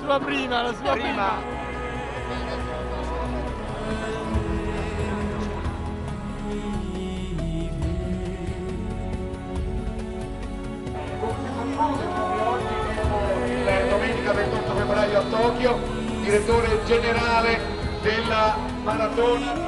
sua prima, la sua prima. Domenica 28 febbraio a Tokyo, direttore generale della maratona.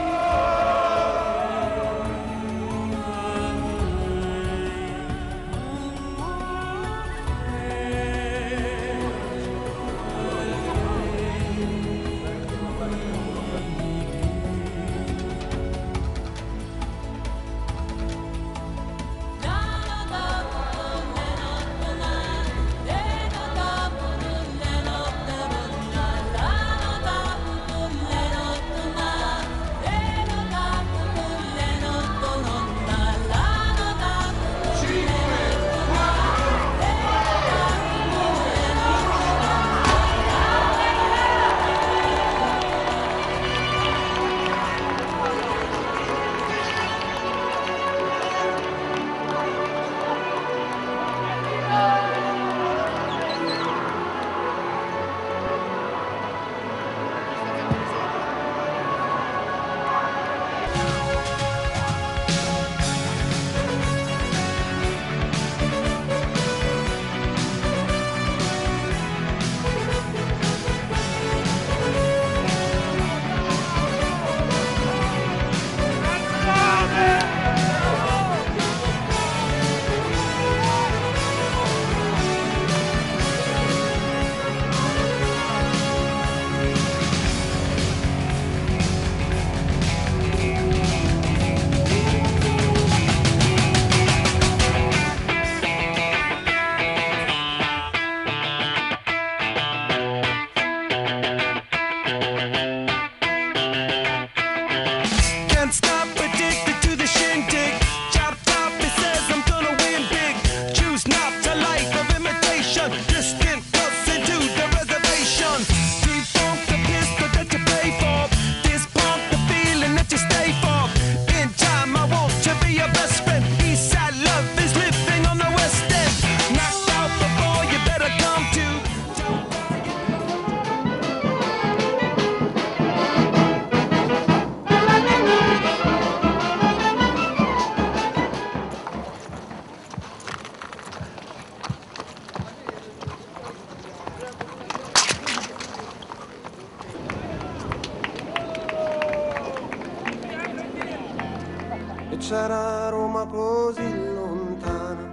E c'era Roma così lontana,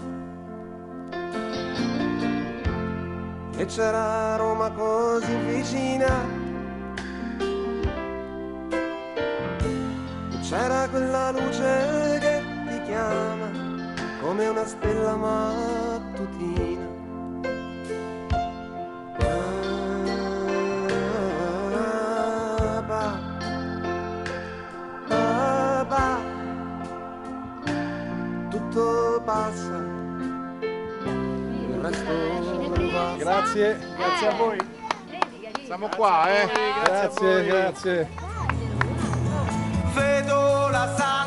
e c'era Roma così vicina, e c'era quella luce che ti chiama come una stella mattutina. Tutto passa, il resto non va. Grazie, grazie a voi. Siamo qua, Grazie, grazie. Vedo la